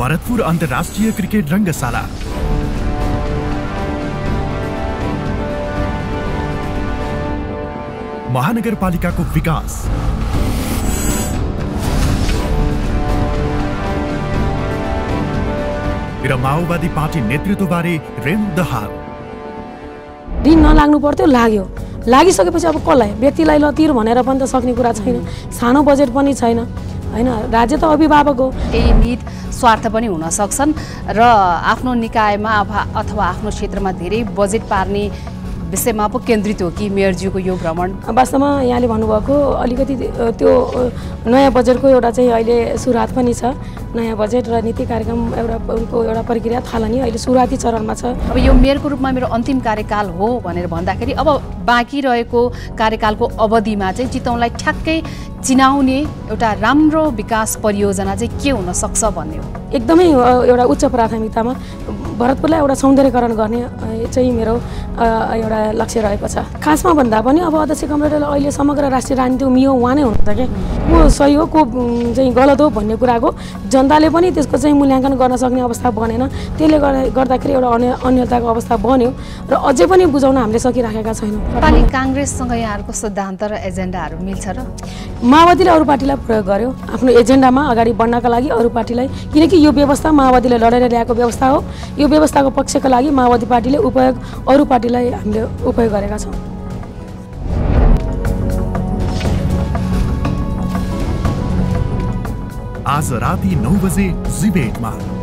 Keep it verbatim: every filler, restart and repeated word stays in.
भरतपुर अन्तर्राष्ट्रिय क्रिकेट रङ्गशाला। महानगरपालिकाको विकास, र माओवादी पार्टी नेतृत्वबारे रेम दहाल। ऋण नलाग्नु पर्थ्यो, लाग्यो। लागिसकेपछि अब कसलाई व्यक्तिलाई ल तिर भनेर पनि त सक्ने कुरा छैन। सानो बजेट पनि छैन हैन। राज्य त अभिभावक हो। केही नित स्वार्थ पनि हुन सक्छन् र आफ्नो निकायमा अथवा आफ्नो क्षेत्रमा धेरै बजेट पार्ने विषयमा पो केन्द्रित हो कि मेयरज्यूको यो भ्रमण? वास्तवमा यहाँले भन्नुभएको अलिकति त्यो नयाँ बजेटको एउटा चाहिँ अहिले सुरुवात पनि छ। नयाँ बजेट र नीति कार्यक्रम एउटा उनको एउटा प्रक्रिया थालनी अहिले सुरुवाती चरणमा छ। अब यो मेयरको रूपमा मेरो अन्तिम कार्यकाल हो भनेर भन्दाखेरि अब बाँकी रहेको कार्यकालको अवधिमा चाहिँ चितवनलाई ठ्याक्कै चिनाउने एउटा राम्रो विकास परियोजना चाहिँ के हुन सक्छ भन्ने हो? एकदमै एउटा उच्च प्राथमिकतामा भरतपुरलाई एउटा सौन्दर्यकरण गर्ने चाहिँ मेरो एउटा लक्ष्य रहेको छ। खासमा भन्दा पनि अब अध्यक्ष कमरेडले अहिले समग्र राष्ट्रिय राजनीतिको मियो उहाँ नै हुनुहुन्छ क्या। को सही हो को चाहिँ गलत हो भन्ने कुराको जनताले पनि त्यसको चाहिँ मूल्याङ्कन गर्न सक्ने अवस्था बनेन। त्यसले गर्दाखेरि एउटा अन्य अन्यताको अवस्था बन्यो र अझै पनि बुझाउन हामीले सकिराखेका छैनौँ। नेपाली काङ्ग्रेससँग यहाँहरूको सिद्धान्त र एजेन्डाहरू मिल्छ र? माओवादीले अरू पार्टीलाई प्रयोग गर्यो आफ्नो एजेन्डामा अगाडि बढ्नका लागि। अरू पार्टीलाई, किनकि यो व्यवस्था माओवादीले लडेर ल्याएको व्यवस्था हो। यो व्यवस्थाको पक्षका लागि माओवादी पार्टीले उपयोग अरू पार्टीलाई हामीले उपयोग गरेका छौँ। आज राति नौ बजे जी बेटमा।